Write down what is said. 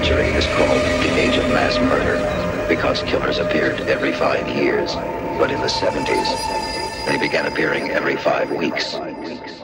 century is called the age of mass murder because killers appeared every 5 years. But in the 70s, they began appearing every 5 weeks.